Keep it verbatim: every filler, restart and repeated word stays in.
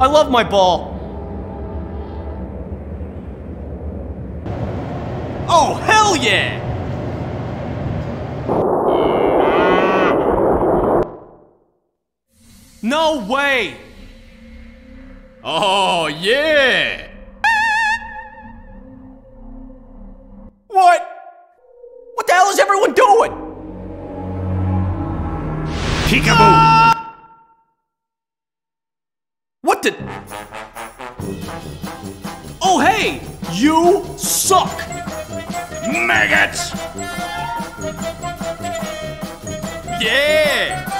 I love my ball. Oh, hell yeah! No way! Oh, yeah! What? What the hell is everyone doing? Peekaboo! Ah! What the? Oh, hey! You suck! Maggots! Yeah!